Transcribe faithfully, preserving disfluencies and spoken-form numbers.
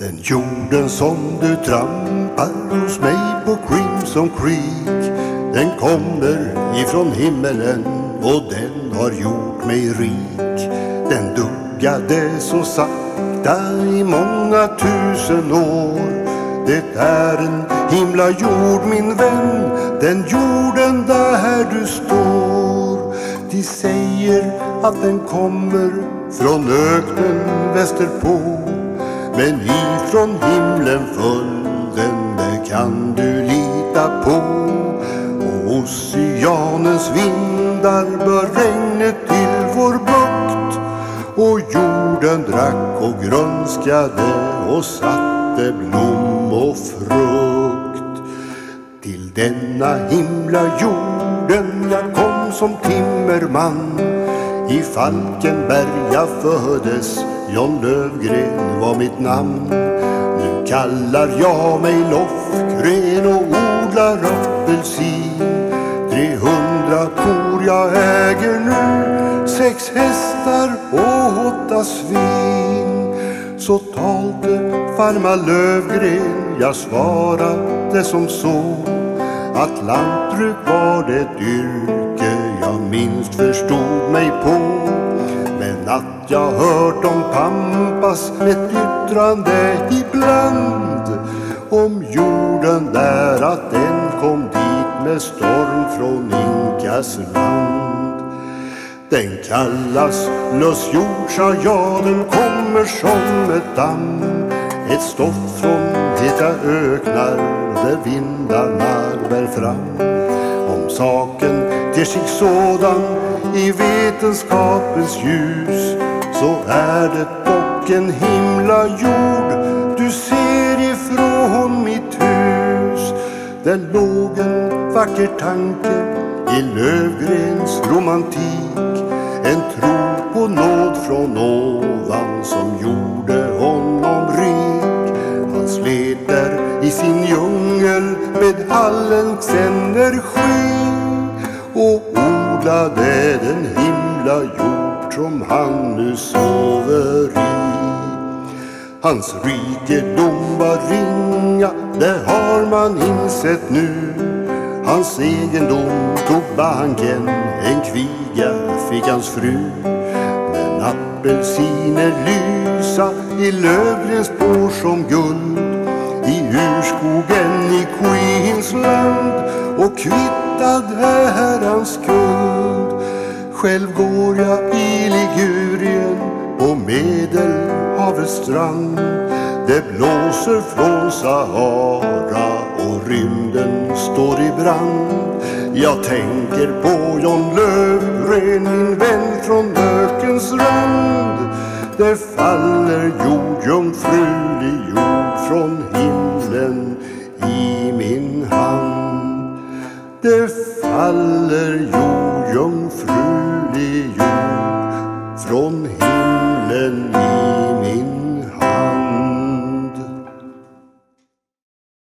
Den jorden som du trampar hos mig på Crimson Creek, den kommer ifrån himmelen och den har gjort mig rik. Den duggade så sakta i många tusen år. Det är en himla jord, min vän, den jorden där du står. De säger att den kommer från öknen västerpå, men ifrån himlen föll den, det kan du lita på. Och oceanens vindar bör regnet till vår bukt, och jorden drack och grönskade och satte blom och frukt. Till denna himla jorden jag kom som timmerman. I Falkenberg jag föddes, John Lövgren var mitt namn. Nu kallar jag mig Loffgren och odlar apelsin. Trehundra kor jag äger nu, sex hästar och åtta svin. Så talte farmar Lövgren, jag svarade som så, att lantbruk var det yrke jag minst förstod mig på. Men att jag hört om Pampas ett yttrande ibland, om jorden där, att den kom dit med storm från Inkas land. Den kallas lösjord, sa jag, den kommer som ett damm, ett stoff från heta öknar där vindarna bär fram. Om saken ter sig sådan i vetenskapens ljus, så är det dock en himla jord du ser ifrån mitt hus. Där låg en vacker tanke i Lövgrens romantik, en tro på nåd från ovan som gjorde honom rik. Han slet där i sin djungel med allens energi och odlade den himla jord som han nu sover i. Hans rikedom var ringa, det har man insett nu. Hans egendom tog banken, en kviga fick hans fru. Men apelsiner lysa i Lövgrens spår som guld, i urskogen i Queensland, och kvittad är hans skuld. Själv går jag i Ligurien på Medelhavets strand. Det blåser från Sahara och rymden står i brand. Jag tänker på John Lövgren, min vän från ökens rand. Det faller jord, jungfrulig jord från himlen i min hand. Det faller jord, jungfrulig jord från himlen i min hand.